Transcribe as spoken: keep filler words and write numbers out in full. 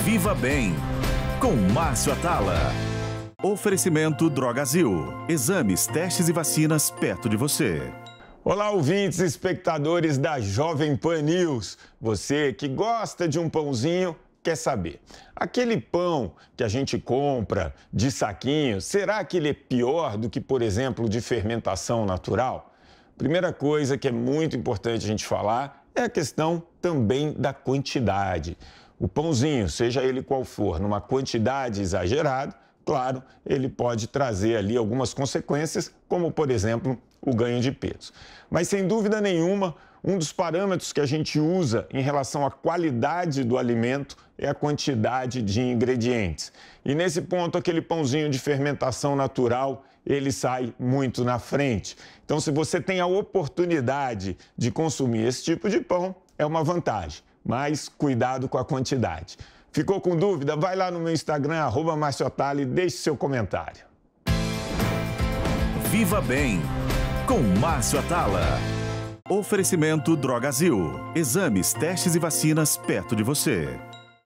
Viva Bem, com Márcio Atala. Oferecimento Drogazil. Exames, testes e vacinas perto de você. Olá, ouvintes e espectadores da Jovem Pan News. Você que gosta de um pãozinho, quer saber? Aquele pão que a gente compra de saquinho, será que ele é pior do que, por exemplo, de fermentação natural? Primeira coisa que é muito importante a gente falar é a questão também da quantidade. O pãozinho, seja ele qual for, numa quantidade exagerada, claro, ele pode trazer ali algumas consequências, como, por exemplo, o ganho de peso. Mas, sem dúvida nenhuma, um dos parâmetros que a gente usa em relação à qualidade do alimento é a quantidade de ingredientes. E, nesse ponto, aquele pãozinho de fermentação natural, ele sai muito na frente. Então, se você tem a oportunidade de consumir esse tipo de pão, é uma vantagem. Mas cuidado com a quantidade. Ficou com dúvida? Vai lá no meu Instagram, arroba Márcio Atala, e deixe seu comentário. Viva Bem, com Márcio Atala. Oferecimento Drogazil. Exames, testes e vacinas perto de você.